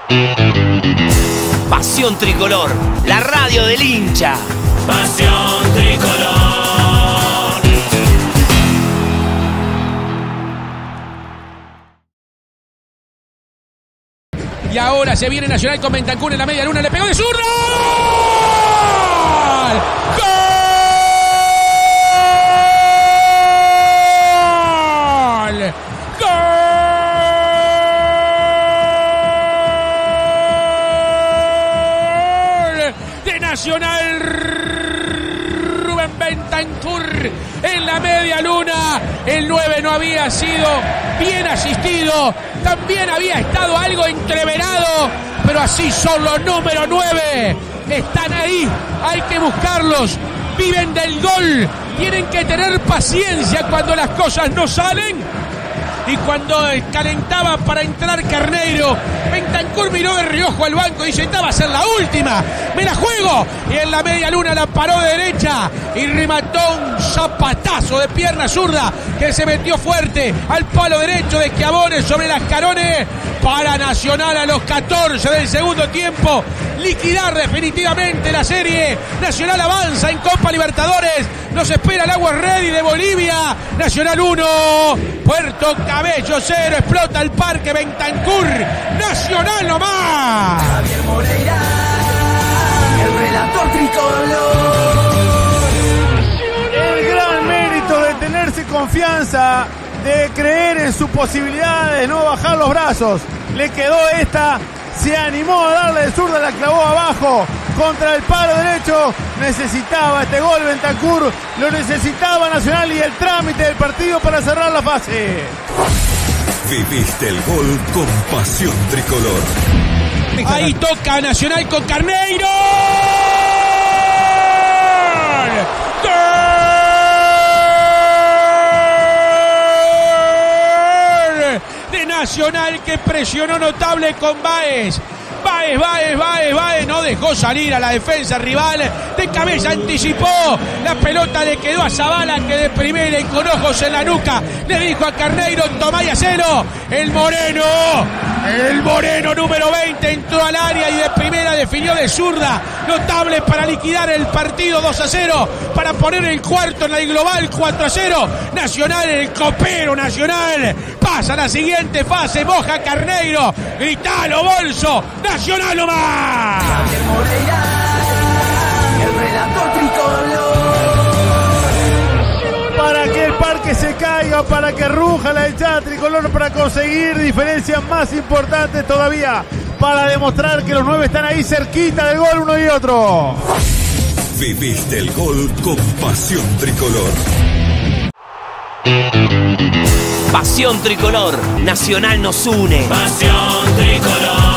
Pasión Tricolor, la radio del hincha. Pasión Tricolor. Y ahora se viene Nacional con Bentancur en la media luna, le pegó de zurda. ¡Gol! ¡Gol! ¡Gol! De Nacional, Rubén Bentancur en la media luna. El 9 no había sido bien asistido, también había estado algo entreverado, pero así son los número 9. Están ahí, hay que buscarlos, viven del gol, tienen que tener paciencia cuando las cosas no salen. Y cuando calentaba para entrar Carneiro, Bentancur miró de reojo al banco y dice: esta va a ser la última, me la juego. Y en la media luna la paró de derecha y remató un zapatazo de pierna zurda que se metió fuerte al palo derecho de Schiavone sobre las Carones para Nacional a los 14 del segundo tiempo. Liquidar definitivamente la serie. Nacional avanza en Copa Libertadores. Nos espera el Aguas Ready de Bolivia. Nacional 1, Puerto Cabello 0. Explota el parque Bentancur. Nacional nomás. Javier Moreira, el relator tricolor. El gran mérito de tenerse confianza, de creer en sus posibilidades, no bajar los brazos. Le quedó esta. Se animó a darle de zurda, la clavó abajo contra el palo derecho. Necesitaba este gol Bentancur, lo necesitaba Nacional y el trámite del partido para cerrar la fase. Viviste el gol con Pasión Tricolor. Ahí toca Nacional con Carneiro. ¡Gol! De Nacional, que presionó notable con Báez. Báez no dejó salir a la defensa rival, de cabeza anticipó, la pelota le quedó a Zavala, que de primera y con ojos en la nuca le dijo a Carneiro: tomá y hacelo. El Moreno número 20 entró al área y de primera definió de zurda, notable para liquidar el partido 2-0, para poner el cuarto en la global 4-0. Nacional, el copero Nacional, pasa a la siguiente fase. Moja Carneiro, gritalo Bolso, Nacional nomás. Javier Moreira, el relator tricolor. Para que el parque se caiga, para que ruja la hinchada tricolor, para conseguir diferencias más importantes todavía, para demostrar que los 9 están ahí cerquita del gol uno y otro. Viviste el gol con Pasión Tricolor. Pasión Tricolor, Nacional nos une. Pasión Tricolor.